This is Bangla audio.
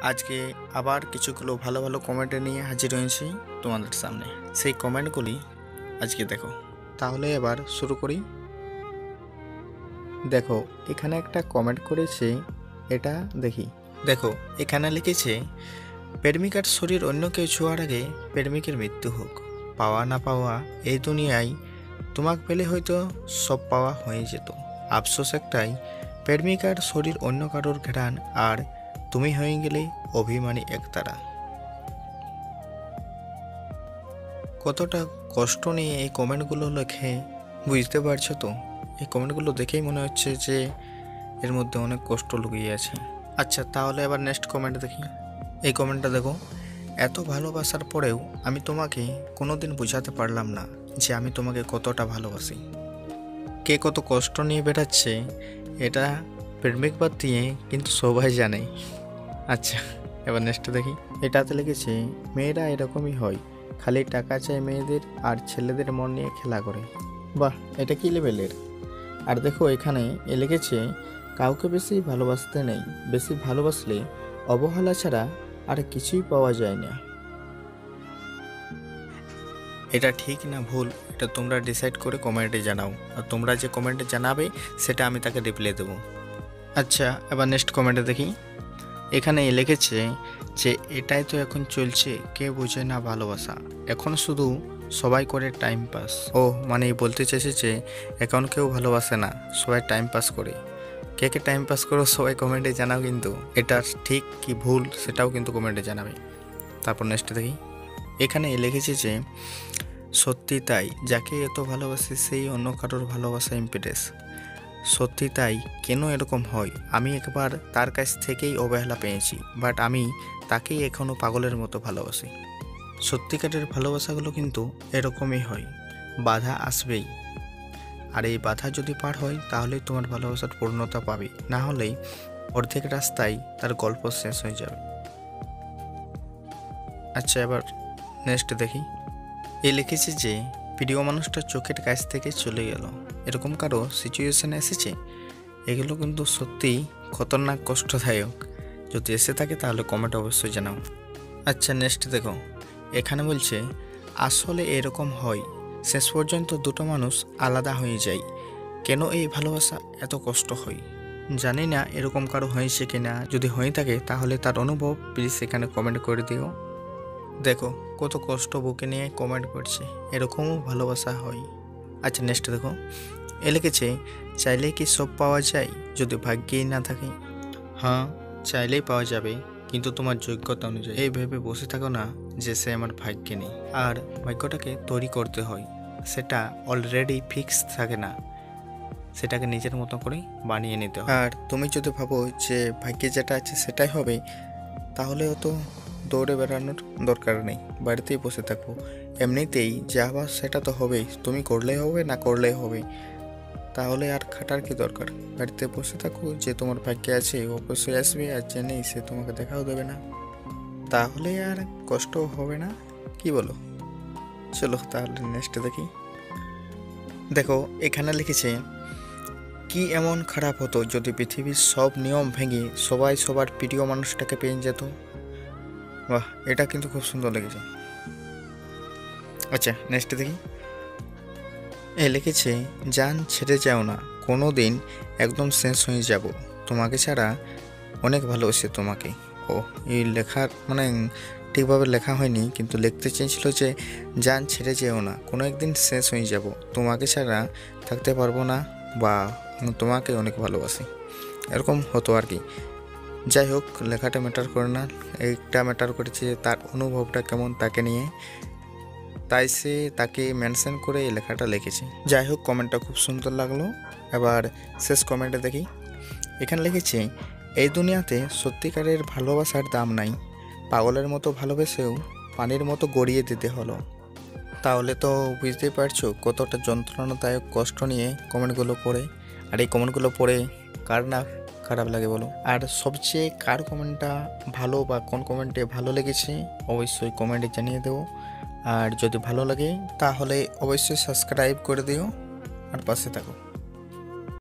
আজকে আবার কিছুগুলো ভালো ভালো কমেন্ট নিয়ে হাজির হয়েছি তোমাদের সামনে। সেই কমেন্টগুলি আজকে দেখো। তাহলে এবার শুরু করি। দেখো এখানে একটা কমেন্ট করেছে, এটা দেখি। দেখো এখানে লিখেছে, প্রেমিকার শরীর অন্য কেউ ছোঁয়ার আগে প্রেমিকের মৃত্যু হোক। পাওয়া না পাওয়া এই দুনিয়ায় তোমাকে পেলে হয়তো সব পাওয়া হয়ে যেত। আফসোস একটাই, প্রেমিকার শরীর অন্য কারোর ঘ্রাণ, আর তুমি হয়ে গেলে অভিমানী একতারা। কতটা কষ্ট নিয়ে এই কমেন্টগুলো লেখে বুঝতে পারছো তো? এই কমেন্টগুলো দেখেই মনে হচ্ছে যে এর মধ্যে অনেক কষ্ট লুকিয়ে আছে। আচ্ছা তাহলে এবার নেক্সট কমেন্ট দেখি। এই কমেন্টটা দেখো, এত ভালোবাসার পরেও আমি তোমাকে কোনোদিন বোঝাতে পারলাম না যে আমি তোমাকে কতটা ভালোবাসি। কে কত কষ্ট নিয়ে বেড়াচ্ছে এটা প্রেমিক বাদ দিয়ে কিন্তু সবাই জানে। আচ্ছা এবার নেক্সট দেখি। এটাতে লিখেছে, মেয়েরা এরকমই হয়, খালি টাকা চায় মেয়েদের আর ছেলেদের মন নিয়ে খেলা করে। বাহ, এটা কি লেভেলের! আর দেখো এখানে লিখেছে, কাউকে বেশি ভালোবাসতে নেই, বেশি ভালোবাসলে অবহেলা ছাড়া আর কিছুই পাওয়া যায় না। এটা ঠিক না ভুল, এটা তোমরা ডিসাইড করে কমেন্টে জানাও, আর তোমরা যে কমেন্টে জানাবে সেটা আমি তাকে রিপ্লাই দেবো। আচ্ছা এবার নেক্সট কমেন্টে দেখি। এখানে লিখেছে যে এটাই তো এখন চলছে, কে বোঝে না ভালোবাসা, এখন শুধু সবাই করে টাইম পাস। ও মানে বলতে চাইছে যে এখন কেউ ভালোবাসে না, সবাই টাইম পাস করে। কে কে টাইম পাস করো সবাই কমেন্টে জানাও, কিন্তু এটা ঠিক কি ভুল সেটাও কিন্তু কমেন্টে জানাবে। তারপর নেক্সট দেখি। এখানে লিখেছে যে সত্যি তাই, যাকে এত ভালোবাসে সেই অন্য কারোর ভালোবাসা ইম্পিডেন্স। সত্যি তাই, কেন এরকম হয়? আমি একবার তার কাছ থেকেই অবহেলা পেয়েছি, বাট আমি তাকেই এখনও পাগলের মতো ভালোবাসি। সত্যিকারের ভালোবাসাগুলো কিন্তু এরকমই হয়, বাধা আসবেই, আর এই বাধা যদি পার হয় তাহলেই তোমার ভালোবাসার পূর্ণতা পাবে, না হলেই অর্ধেক রাস্তায় তার গল্প শেষ হয়ে যাবে। আচ্ছা এবার নেক্সট দেখি। এ লিখেছে যে প্রিয় মানুষটা চোখের কাছ থেকে চলে গেল, এরকম কারো সিচুয়েশনে এসেছে? এগুলো কিন্তু সত্যিই খতরনাক, কষ্টদায়ক। যদি এসে থাকে তাহলে কমেন্ট অবশ্যই জানাও। আচ্ছা নেক্সট দেখো। এখানে বলছে, আসলে এরকম হয়, শেষ পর্যন্ত দুটো মানুষ আলাদা হয়ে যায়। কেন এই ভালোবাসা এত কষ্ট হয়? জানি না এরকম কারো হয়েছে কিনা, যদি হয়ে থাকে তাহলে তার অনুভব প্লিজ এখানে কমেন্ট করে দিও। দেখো কত কষ্ট বুকে নিয়ে কমেন্ট করছে, এরকমও ভালোবাসা হয়। আচ্ছা নেক্সট দেখো। এ লিখেছে, চাইলে কি সব পাওয়া যায় যদি ভাগ্যেই না থাকে? হ্যাঁ, চাইলেই পাওয়া যাবে, কিন্তু তোমার যোগ্যতা অনুযায়ী। এই ভেবে বসে থাকো না যে সে আমার ভাগ্যে নেই। আর ভাগ্যটাকে তৈরি করতে হয়, সেটা অলরেডি ফিক্স থাকে না, সেটাকে নিজের মতো করে বানিয়ে নিতে হয়। আর তুমি যদি ভাবো যে ভাগ্যে যেটা আছে সেটাই হবে, তাহলে তো দৌড়ে বেড়ানোর দরকার নেই, বাড়িতেই বসে থাকো। এমনিতেই যা হবার সেটা তো হবেই, তুমি করলেই হবে না করলেই হবে, তাহলে আর খাটার কি দরকার? বাড়িতে বসে থাকো, যে তোমার ভাগ্যে আছে অবশ্যই আসবে, আর যে নেই সে তোমাকে দেখাও দেবে না, তাহলে আর কষ্ট হবে না, কি বলো? চলো তাহলে নেক্সট দেখি। দেখো এখানে লিখেছে, কি এমন খারাপ হতো যদি পৃথিবীর সব নিয়ম ভেঙে সবাই সবার প্রিয় মানুষটাকে পেয়ে যেত? বাহ, এটা কিন্তু খুব সুন্দর লেগেছে। আচ্ছা নেক্সট দেখি। লিখেছে, জান ছেড়ে যাও না কোনো দিন, একদম শেষ হয়ে যাব তোমাকে ছাড়া, অনেক ভালোবাসি তোমাকে। ও এই লেখার মানে ঠিকভাবে লেখা হয়নি, কিন্তু লিখতে চেয়েছিল যে জান ছেড়ে যেও না, কোনো একদিন শেষ হয়ে যাব তোমাকে ছাড়া, থাকতে পারবো না, বা তোমাকে অনেক ভালোবাসি, এরকম হতো আর কি। যাই হোক, লেখাটা ম্যাটার করে না, একটা ম্যাটার করেছে তার অনুভবটা কেমন তাকে নিয়ে, তাই সে তাকে মেনশন করে এই লেখাটা লিখেছে। যাই হোক, কমেন্টটা খুব সুন্দর লাগলো। এবার শেষ কমেন্টে দেখি। এখানে লিখেছে, এই দুনিয়াতে সত্যিকারের ভালোবাসার দাম নাই, পাগলের মতো ভালোবেসেও পানির মতো গড়িয়ে দিতে হলো। তাহলে তো বুঝতেই পারছো কতটা যন্ত্রণাদায়ক কষ্ট নিয়ে কমেন্টগুলো পড়ে, আর এই কমেন্টগুলো পড়ে কার না খারাপ লাগে বলো? আর সবচেয়ে কার কমেন্টটা ভালো বা কোন কমেন্টে ভালো লেগেছে অবশ্যই কমেন্টে জানিয়ে দেবো। আর যদি ভালো লাগে তাহলে অবশ্যই সাবস্ক্রাইব করে দিও আর পাশে থাকো।